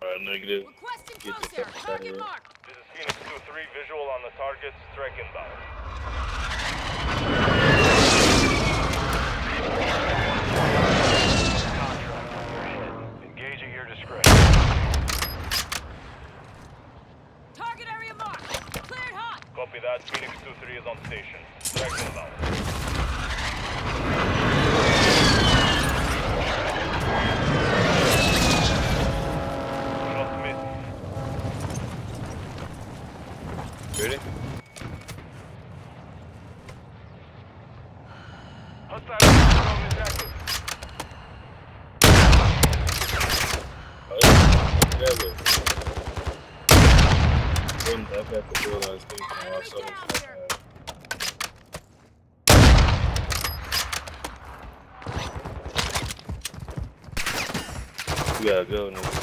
Negative. Requesting crosshair. Target mark. This is Phoenix 2-3, visual on the target, strike inbound. Engage at your discretion. Target area marked. Cleared hot. Copy that, Phoenix 2-3 is on station. Strike inbound. Ready? Hostile drone is active. We gotta go now.